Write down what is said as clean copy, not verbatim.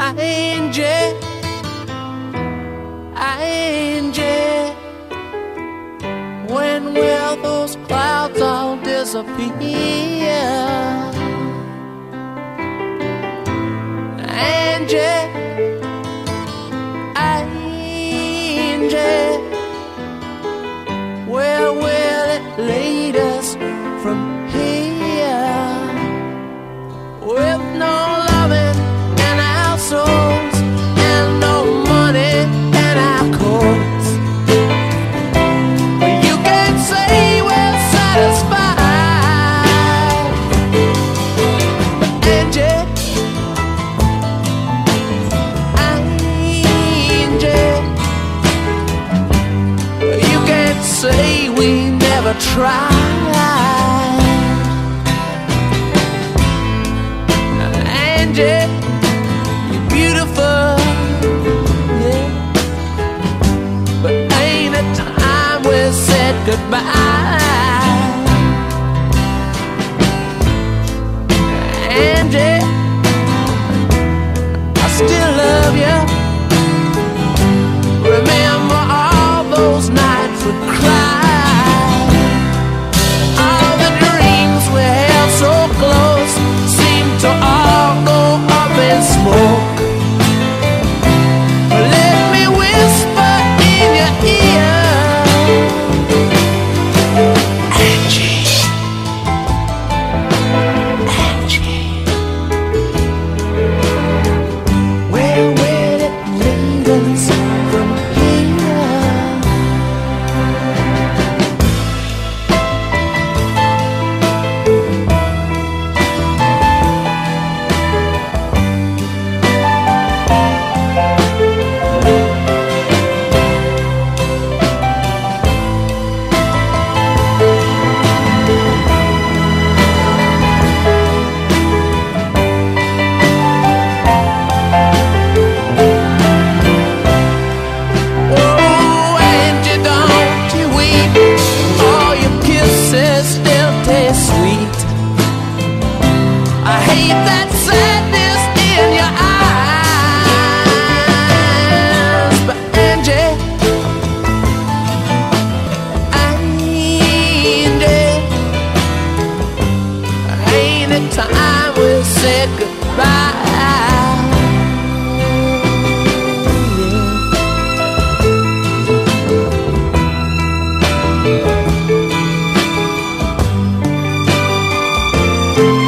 Angie, Angie, when will those clouds all disappear? Angie, Angie, where will it lead us from here? With no loving in our souls and no money in our coats, you can't say we're satisfied. Angie, Angie, you can't say we never tried. Angie, you're beautiful, yeah, but ain't it time we said goodbye? Angie, I still love you. Remember all those nights we cried, all the dreams we held so close seemed to all go up in smoke. Let me whisper in your ear, Angie, Angie, where will it lead us from here? Oh, Angie, don't you weep, all your kisses still taste sweet. I hate that sadness in your eyes, but Angie, Angie, ain't it time we said goodbye? Yeah.